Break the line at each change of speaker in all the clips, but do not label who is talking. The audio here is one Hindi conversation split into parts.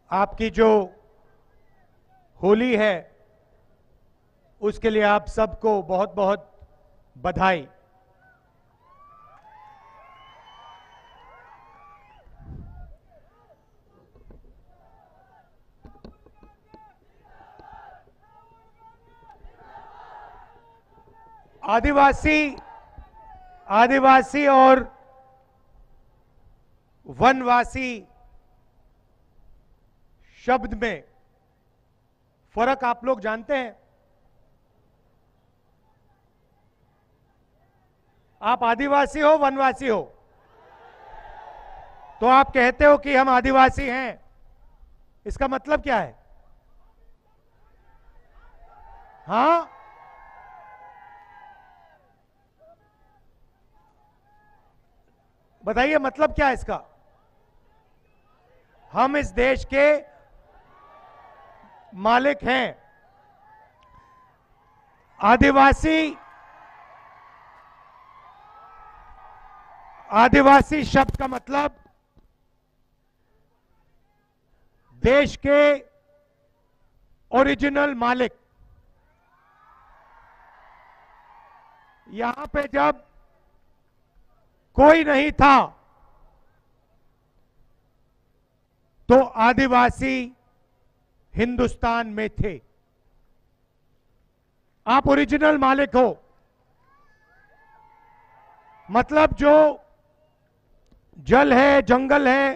आपकी जो होली है उसके लिए आप सबको बहुत बहुत बधाई। आदिवासी और वनवासी शब्द में फर्क आप लोग जानते हैं? आप आदिवासी हो वनवासी हो? तो आप कहते हो कि हम आदिवासी हैं, इसका मतलब क्या है? हाँ, बताइए मतलब क्या है इसका? हम इस देश के मालिक हैं। आदिवासी शब्द का मतलब देश के ओरिजिनल मालिक। यहां पे जब कोई नहीं था तो आदिवासी हिंदुस्तान में थे। आप ओरिजिनल मालिक हो, मतलब जो जल है, जंगल है,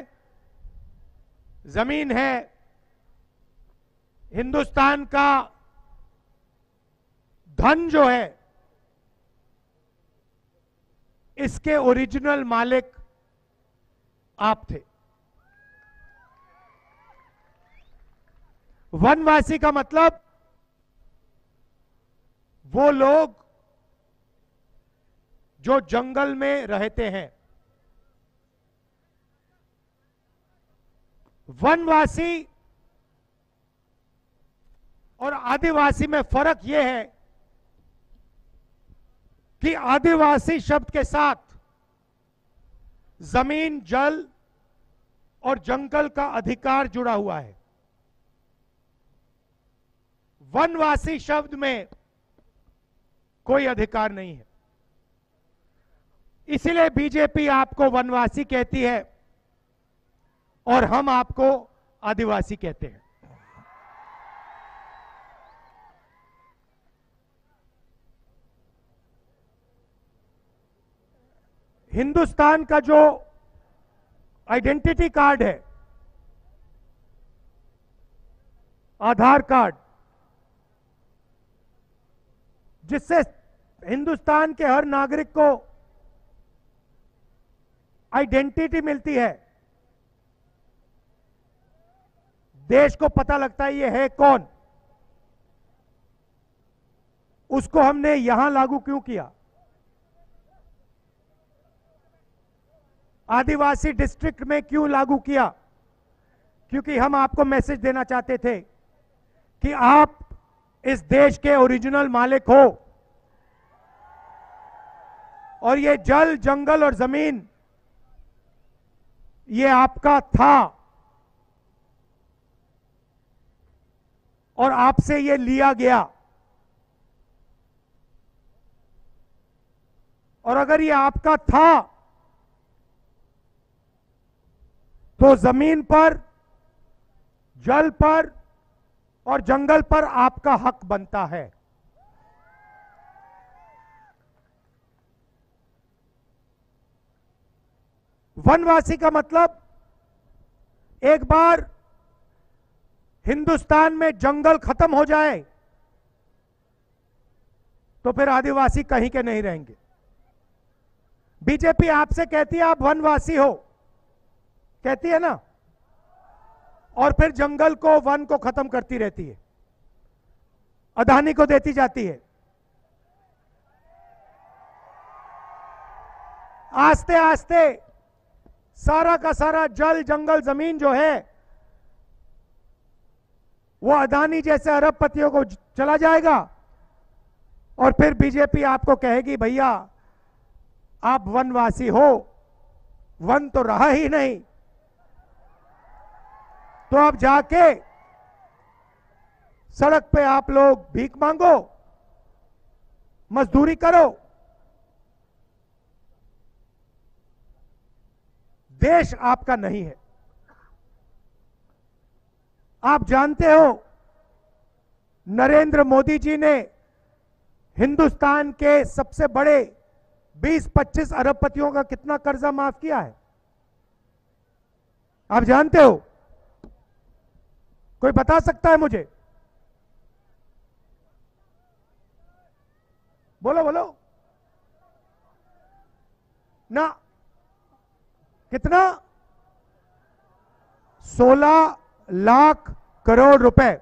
जमीन है, हिंदुस्तान का धन जो है, इसके ओरिजिनल मालिक आप थे। वनवासी का मतलब वो लोग जो जंगल में रहते हैं। वनवासी और आदिवासी में फर्क यह है कि आदिवासी शब्द के साथ जमीन, जल और जंगल का अधिकार जुड़ा हुआ है। वनवासी शब्द में कोई अधिकार नहीं है। इसीलिए बीजेपी आपको वनवासी कहती है और हम आपको आदिवासी कहते हैं। हिंदुस्तान का जो आइडेंटिटी कार्ड है, आधार कार्ड, जिससे हिंदुस्तान के हर नागरिक को आइडेंटिटी मिलती है, देश को पता लगता है ये है कौन, उसको हमने यहां लागू क्यों किया? आदिवासी डिस्ट्रिक्ट में क्यों लागू किया? क्योंकि हम आपको मैसेज देना चाहते थे कि आप इस देश के ओरिजिनल मालिक हो और ये जल, जंगल और जमीन ये आपका था और आपसे ये लिया गया। और अगर ये आपका था तो जमीन पर, जल पर और जंगल पर आपका हक बनता है। वनवासी का मतलब एक बार हिंदुस्तान में जंगल खत्म हो जाए तो फिर आदिवासी कहीं के नहीं रहेंगे। बीजेपी आपसे कहती है आप वनवासी हो, कहती है ना, और फिर जंगल को, वन को खत्म करती रहती है, अदानी को देती जाती है। आस्ते आस्ते सारा का सारा जल, जंगल, जमीन जो है वो अदानी जैसे अरबपतियों को चला जाएगा और फिर बीजेपी आपको कहेगी भैया आप वनवासी हो, वन तो रहा ही नहीं। तो अब जाके सड़क पे आप लोग भीख मांगो, मजदूरी करो। देश आपका नहीं है। आप जानते हो नरेंद्र मोदी जी ने हिंदुस्तान के सबसे बड़े 20-25 अरबपतियों का कितना कर्जा माफ किया है? आप जानते हो? कोई बता सकता है मुझे? बोलो बोलो ना। कितना? 16 लाख करोड़ रुपए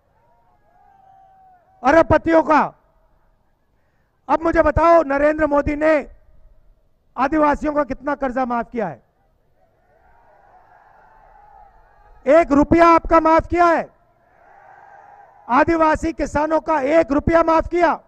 अरबपतियों का। अब मुझे बताओ नरेंद्र मोदी ने आदिवासियों का कितना कर्जा माफ किया है? 1 रुपया आपका माफ किया है? आदिवासी किसानों का 1 रुपया माफ किया?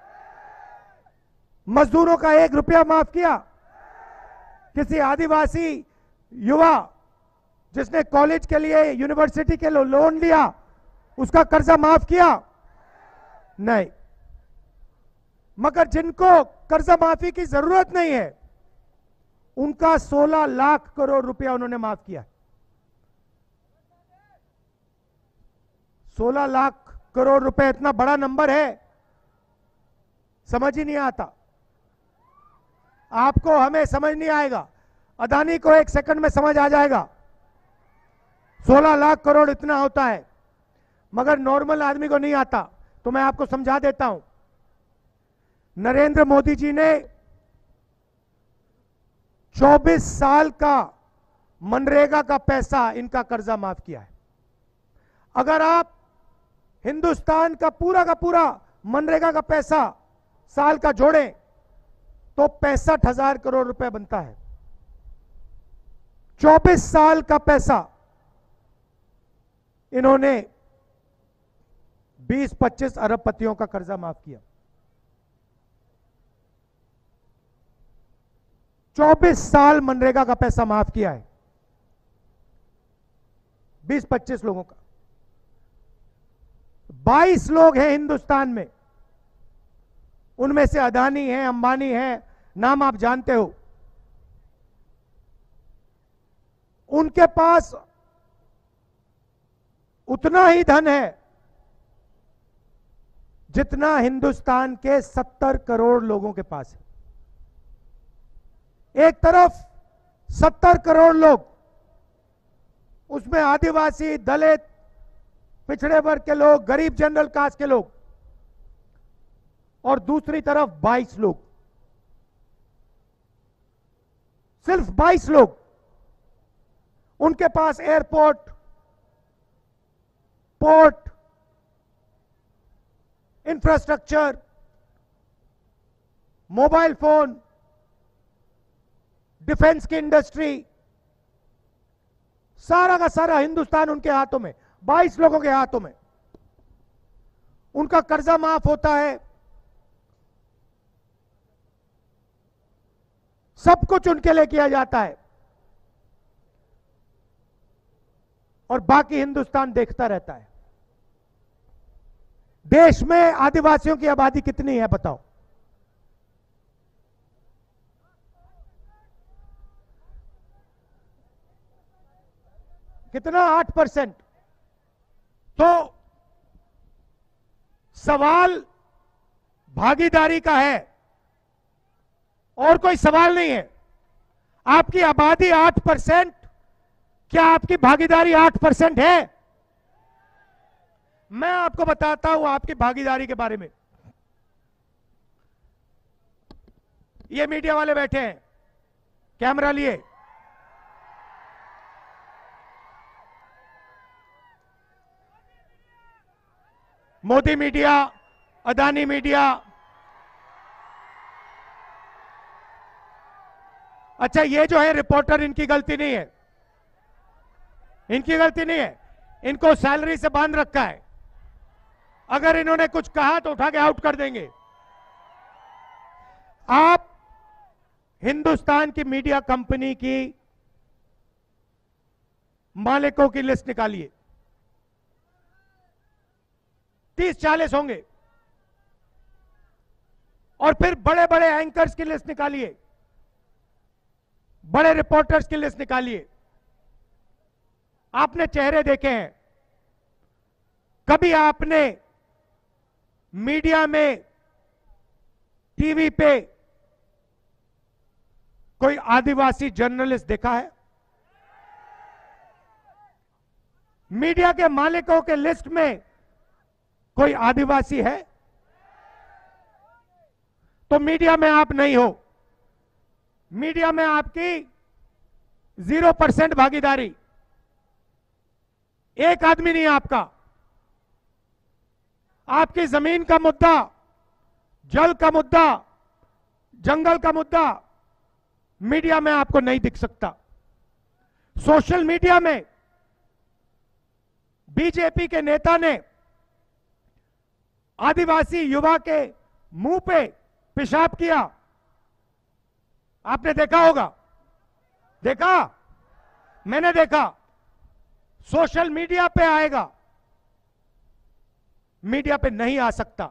मजदूरों का 1 रुपया माफ किया? किसी आदिवासी युवा जिसने कॉलेज के लिए, यूनिवर्सिटी के लिए लोन लिया, उसका कर्जा माफ किया? नहीं। मगर जिनको कर्जा माफी की जरूरत नहीं है, उनका 16 लाख करोड़ रुपया उन्होंने माफ किया। 16 लाख करोड़ रुपए इतना बड़ा नंबर है, समझ ही नहीं आता। आपको, हमें समझ नहीं आएगा। अदानी को 1 सेकंड में समझ आ जाएगा 16 लाख करोड़ इतना होता है, मगर नॉर्मल आदमी को नहीं आता। तो मैं आपको समझा देता हूं। नरेंद्र मोदी जी ने 24 साल का मनरेगा का पैसा, इनका कर्जा माफ किया है। अगर आप हिंदुस्तान का पूरा मनरेगा का पैसा साल का जोड़ें तो 65,000 करोड़ रुपए बनता है। 24 साल का पैसा इन्होंने 20-25 अरबपतियों का कर्जा माफ किया। 24 साल मनरेगा का पैसा माफ किया है 20-25 लोगों का। 22 लोग हैं हिंदुस्तान में, उनमें से अदानी है, अंबानी है, नाम आप जानते हो। उनके पास उतना ही धन है जितना हिंदुस्तान के 70 करोड़ लोगों के पास है। एक तरफ 70 करोड़ लोग, उसमें आदिवासी, दलित, पिछड़े वर्ग के लोग, गरीब जनरल कास्ट के लोग, और दूसरी तरफ 22 लोग, सिर्फ 22 लोग। उनके पास airport, port, infrastructure, mobile phone, defence की इंडस्ट्री, सारा का सारा हिंदुस्तान उनके हाथों में, 22 लोगों के हाथों में। उनका कर्जा माफ होता है, सब कुछ उनके लिए किया जाता है, और बाकी हिंदुस्तान देखता रहता है। देश में आदिवासियों की आबादी कितनी है बताओ? कितना? 8%। तो सवाल भागीदारी का है, और कोई सवाल नहीं है। आपकी आबादी 8%, क्या आपकी भागीदारी 8% है? मैं आपको बताता हूं आपकी भागीदारी के बारे में। ये मीडिया वाले बैठे हैं, कैमरा लिए। Modi media, Adani media. अच्छा, ये जो है रिपोर्टर, इनकी गलती नहीं है, इनकी गलती नहीं है। इनको सैलरी से बांध रखा है, अगर इन्होंने कुछ कहा तो उठा के आउट कर देंगे। आप हिंदुस्तान की मीडिया कंपनी की मालिकों की लिस्ट निकालिए। 30-40 होंगे। और फिर बड़े बड़े एंकर्स की लिस्ट निकालिए, बड़े रिपोर्टर्स की लिस्ट निकालिए। आपने चेहरे देखे हैं, कभी आपने मीडिया में, टीवी पे कोई आदिवासी जर्नलिस्ट देखा है? मीडिया के मालिकों के लिस्ट में कोई आदिवासी है? तो मीडिया में आप नहीं हो। मीडिया में आपकी 0% भागीदारी। एक आदमी नहीं आपका। आपकी जमीन का मुद्दा, जल का मुद्दा, जंगल का मुद्दा मीडिया में आपको नहीं दिख सकता। सोशल मीडिया में बीजेपी के नेता ने आदिवासी युवा के मुंह पे पेशाब किया, आपने देखा होगा। देखा? मैंने देखा। सोशल मीडिया पे आएगा, मीडिया पे नहीं आ सकता।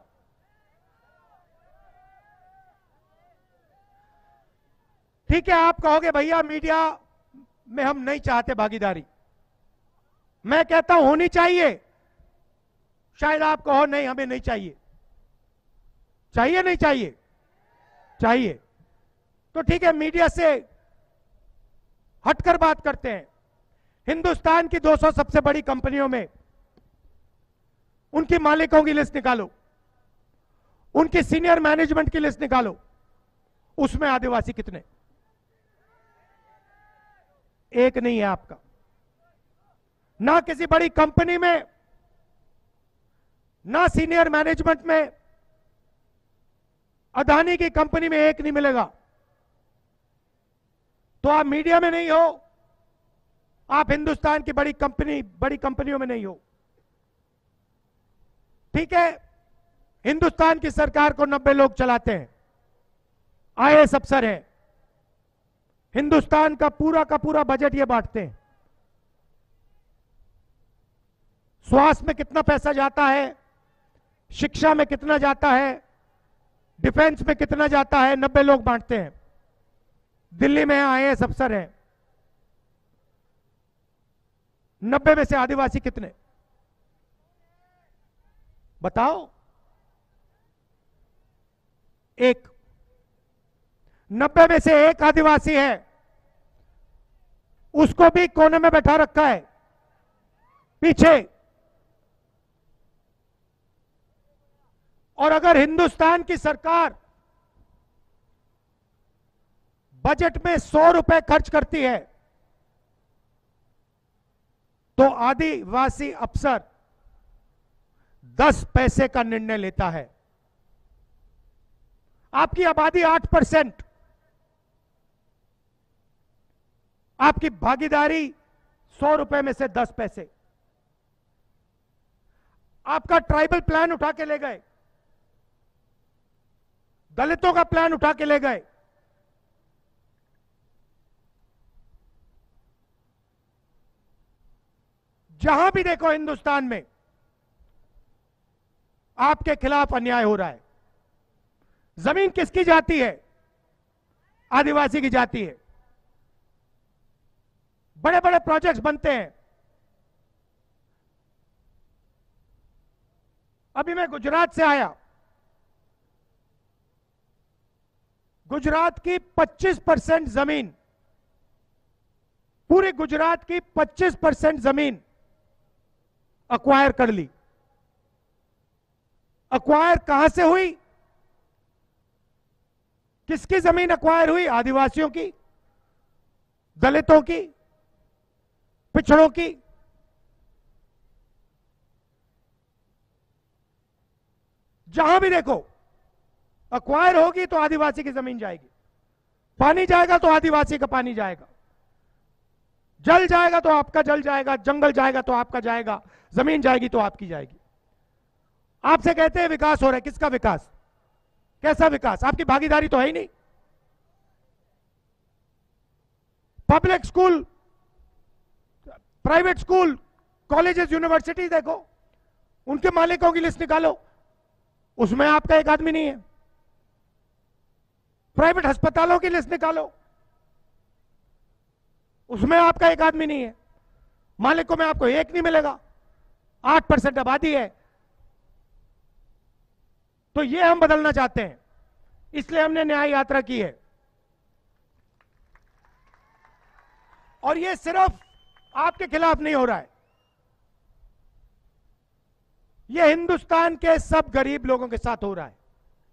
ठीक है, आप कहोगे भैया मीडिया में हम नहीं चाहते भागीदारी। मैं कहता हूं होनी चाहिए। शायद आप कहो नहीं हमें नहीं चाहिए। चाहिए नहीं चाहिए? चाहिए। तो ठीक है, मीडिया से हटकर बात करते हैं। हिंदुस्तान की 200 सबसे बड़ी कंपनियों में उनकी मालिकों की लिस्ट निकालो, उनकी सीनियर मैनेजमेंट की लिस्ट निकालो, उसमें आदिवासी कितने? एक नहीं है आपका। ना किसी बड़ी कंपनी में, ना सीनियर मैनेजमेंट में। अदानी की कंपनी में एक नहीं मिलेगा। तो आप मीडिया में नहीं हो, आप हिंदुस्तान की बड़ी कंपनियों में नहीं हो। ठीक है, हिंदुस्तान की सरकार को 90 लोग चलाते हैं, आईएएस अफसर हैं, हिंदुस्तान का पूरा बजट ये बांटते हैं। स्वास्थ्य में कितना पैसा जाता है, शिक्षा में कितना जाता है, डिफेंस में कितना जाता है, 90 लोग बांटते हैं। दिल्ली में आईएएस अफसर हैं, 90 में से आदिवासी कितने? बताओ। एक। 90 में से एक आदिवासी है, उसको भी कोने में बैठा रखा है, पीछे। और अगर हिंदुस्तान की सरकार बजट में 100 रुपए खर्च करती है तो आदिवासी अफसर 10 पैसे का निर्णय लेता है। आपकी आबादी 8%, आपकी भागीदारी 100 रुपए में से 10 पैसे। आपका ट्राइबल प्लान उठा के ले गए, दलितों का प्लान उठा के ले गए। जहां भी देखो हिंदुस्तान में आपके खिलाफ अन्याय हो रहा है। जमीन किसकी जाती है? आदिवासी की जाती है। बड़े बड़े प्रोजेक्ट्स बनते हैं। अभी मैं गुजरात से आया। गुजरात की 25% जमीन, पूरे गुजरात की 25% जमीन अक्वायर कर ली। अक्वायर कहां से हुई? किसकी जमीन अक्वायर हुई? आदिवासियों की, दलितों की, पिछड़ों की। जहां भी देखो अक्वायर होगी तो आदिवासी की जमीन जाएगी। पानी जाएगा तो आदिवासी का पानी जाएगा, जल जाएगा तो आपका जल जाएगा, जंगल जाएगा तो आपका जाएगा, जमीन जाएगी तो आपकी जाएगी। आपसे कहते हैं विकास हो रहा है, किसका विकास? कैसा विकास? आपकी भागीदारी तो है ही नहीं। Public school, private school, colleges, university देखो, उनके मालिकों की लिस्ट निकालो, उसमें आपका एक आदमी नहीं है। प्राइवेट अस्पतालों की लिस्ट निकालो, उसमें आपका एक आदमी नहीं है। मालिकों में आपको एक नहीं मिलेगा। 8% आबादी है। तो ये हम बदलना चाहते हैं, इसलिए हमने न्याय यात्रा की है। और ये सिर्फ आपके खिलाफ नहीं हो रहा है, ये हिंदुस्तान के सब गरीब लोगों के साथ हो रहा है।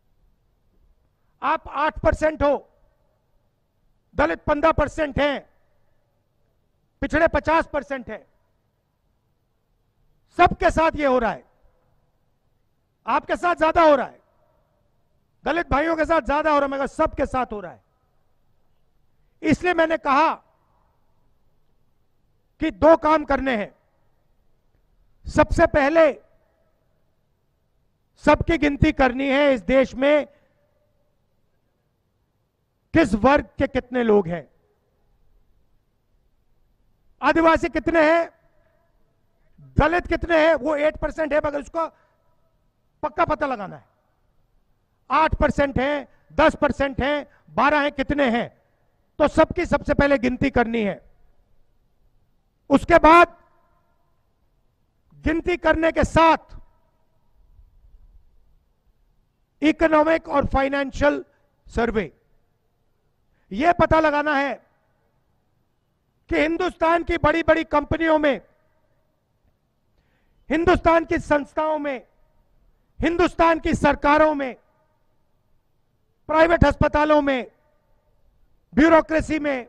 आप 8% हो, दलित 15% हैं, पिछड़े 50% हैं, सबके साथ ये हो रहा है। आपके साथ ज्यादा हो रहा है, दलित भाइयों के साथ ज्यादा हो रहा है, मगर सबके साथ हो रहा है। इसलिए मैंने कहा कि 2 काम करने हैं। सबसे पहले सबकी गिनती करनी है, इस देश में किस वर्ग के कितने लोग हैं। आदिवासी कितने हैं, दलित कितने हैं, वो 8% है, मगर उसको पक्का पता लगाना है। 8% है, 10% है, 12 है, कितने हैं, तो सबकी सबसे पहले गिनती करनी है। उसके बाद गिनती करने के साथ इकोनॉमिक और फाइनेंशियल सर्वे, यह पता लगाना है कि हिंदुस्तान की बड़ी बड़ी कंपनियों में, हिंदुस्तान की संस्थाओं में, हिंदुस्तान की सरकारों में, प्राइवेट अस्पतालों में, ब्यूरोक्रेसी में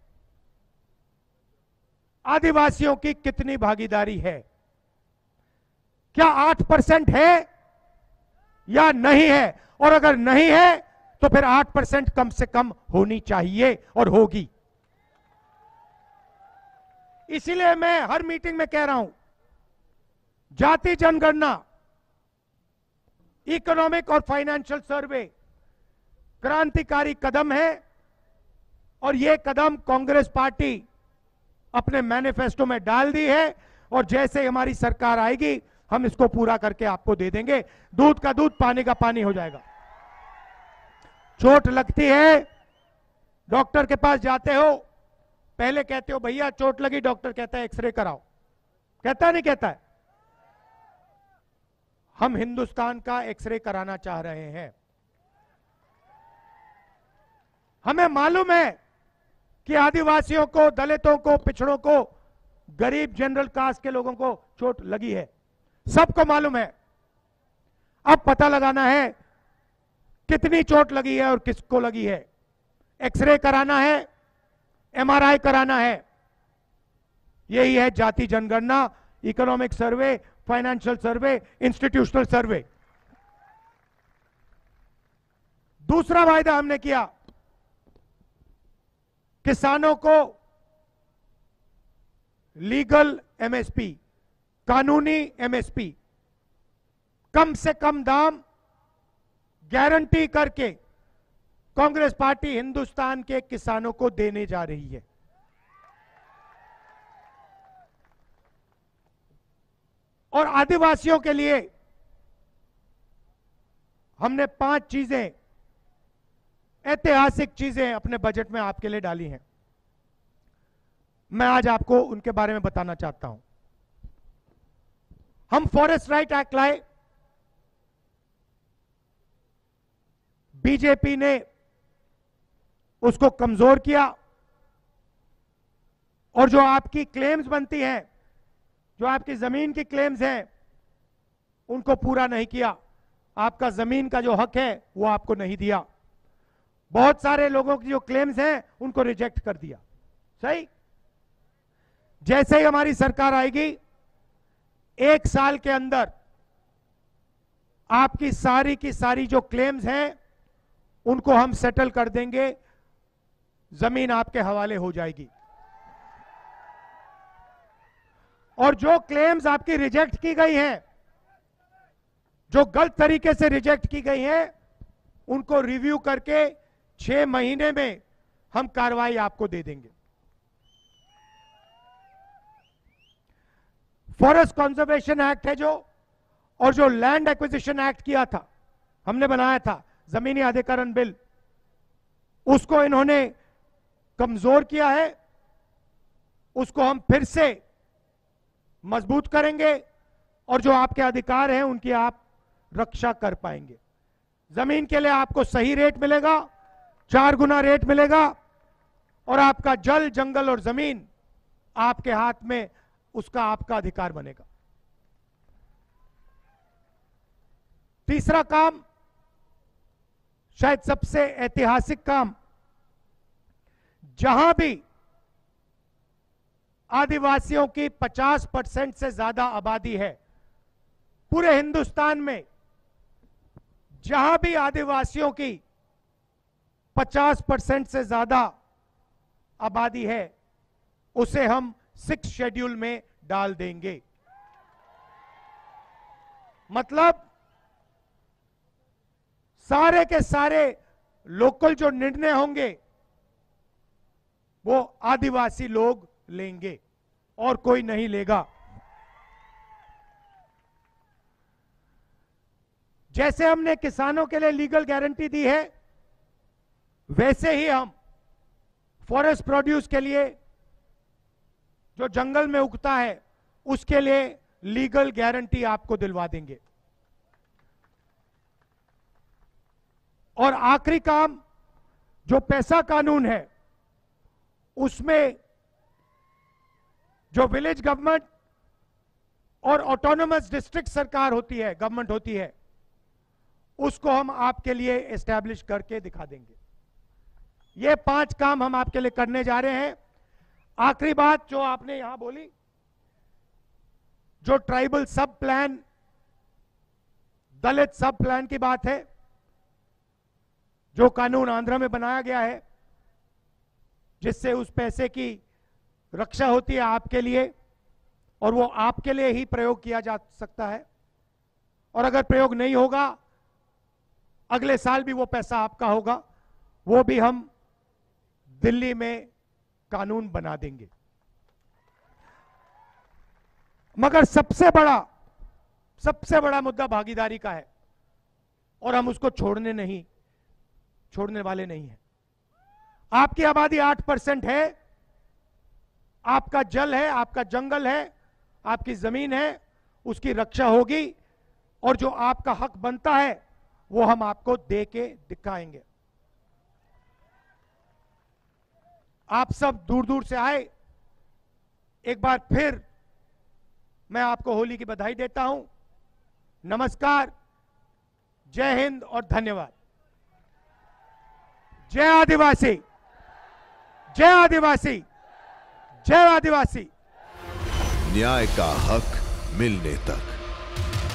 आदिवासियों की कितनी भागीदारी है। क्या 8% है या नहीं है, और अगर नहीं है तो फिर 8% कम से कम होनी चाहिए और होगी। इसीलिए मैं हर मीटिंग में कह रहा हूं, जाति जनगणना, इकोनॉमिक और फाइनेंशियल सर्वे क्रांतिकारी कदम है, और यह कदम कांग्रेस पार्टी अपने मैनिफेस्टो में डाल दी है, और जैसे हमारी सरकार आएगी हम इसको पूरा करके आपको दे देंगे। दूध का दूध, पानी का पानी हो जाएगा। चोट लगती है, डॉक्टर के पास जाते हो, पहले कहते हो भैया चोट लगी, डॉक्टर कहता है एक्सरे कराओ, कहता नहीं कहता है। हम हिंदुस्तान का एक्सरे कराना चाह रहे हैं। हमें मालूम है कि आदिवासियों को, दलितों को, पिछड़ों को, गरीब जनरल कास्ट के लोगों को चोट लगी है, सबको मालूम है। अब पता लगाना है कितनी चोट लगी है और किसको लगी है। एक्सरे कराना है, एमआरआई कराना है। यही है जाति जनगणना, economic survey, financial survey, institutional survey. दूसरा वायदा हमने किया, किसानों को लीगल एमएसपी, कानूनी एमएसपी, कम से कम दाम गारंटी करके कांग्रेस पार्टी हिंदुस्तान के किसानों को देने जा रही है। और आदिवासियों के लिए हमने 5 चीजें, ऐतिहासिक चीजें अपने बजट में आपके लिए डाली हैं। मैं आज आपको उनके बारे में बताना चाहता हूं। हम फॉरेस्ट राइट एक्ट लाए, बीजेपी ने उसको कमजोर किया, और जो आपकी क्लेम्स बनती हैं, जो आपकी जमीन की क्लेम्स हैं, उनको पूरा नहीं किया। आपका जमीन का जो हक है वो आपको नहीं दिया। बहुत सारे लोगों की जो क्लेम्स हैं उनको रिजेक्ट कर दिया। सही। जैसे ही हमारी सरकार आएगी, 1 साल के अंदर आपकी सारी की सारी जो क्लेम्स हैं उनको हम सेटल कर देंगे, जमीन आपके हवाले हो जाएगी। और जो क्लेम्स आपकी रिजेक्ट की गई हैं, जो गलत तरीके से रिजेक्ट की गई हैं, उनको रिव्यू करके 6 महीने में हम कार्रवाई आपको दे देंगे। फॉरेस्ट कंजर्वेशन एक्ट है जो, और जो लैंड एक्विजिशन एक्ट किया था, हमने बनाया था जमीनी अधिग्रहण बिल, उसको इन्होंने कमजोर किया है। उसको हम फिर से मजबूत करेंगे और जो आपके अधिकार हैं उनकी आप रक्षा कर पाएंगे। जमीन के लिए आपको सही रेट मिलेगा, 4 गुना रेट मिलेगा, और आपका जल, जंगल और जमीन आपके हाथ में, उसका आपका अधिकार बनेगा। तीसरा काम, शायद सबसे ऐतिहासिक काम, जहां भी आदिवासियों की 50% से ज्यादा आबादी है, पूरे हिंदुस्तान में जहां भी आदिवासियों की 50% से ज्यादा आबादी है, उसे हम 6 शेड्यूल में डाल देंगे। मतलब सारे के सारे लोकल जो निर्णय होंगे वो आदिवासी लोग लेंगे और कोई नहीं लेगा। जैसे हमने किसानों के लिए लीगल गारंटी दी है, वैसे ही हम फॉरेस्ट प्रोड्यूस के लिए, जो जंगल में उगता है, उसके लिए लीगल गारंटी आपको दिलवा देंगे। और आखिरी काम, जो पैसा कानून है, उसमें जो विलेज गवर्नमेंट और ऑटोनोमस डिस्ट्रिक्ट सरकार होती है, गवर्नमेंट होती है, उसको हम आपके लिए एस्टैब्लिश करके दिखा देंगे। ये 5 काम हम आपके लिए करने जा रहे हैं। आखिरी बात जो आपने यहां बोली, जो ट्राइबल सब प्लान, दलित सब प्लान की बात है, जो कानून आंध्र में बनाया गया है, जिससे उस पैसे की रक्षा होती है आपके लिए, और वो आपके लिए ही प्रयोग किया जा सकता है, और अगर प्रयोग नहीं होगा, अगले साल भी वो पैसा आपका होगा, वो भी हम दिल्ली में कानून बना देंगे। मगर सबसे बड़ा मुद्दा भागीदारी का है, और हम उसको छोड़ने वाले नहीं हैं। आपकी आबादी 8% है, आपका जल है, आपका जंगल है, आपकी जमीन है, उसकी रक्षा होगी, और जो आपका हक बनता है वो हम आपको दे के दिखाएंगे। आप सब दूर दूर से आए, एक बार फिर मैं आपको होली की बधाई देता हूं। नमस्कार, जय हिंद और धन्यवाद। जय आदिवासी, जय आदिवासी, जय आदिवासी।
न्याय का हक मिलने तक।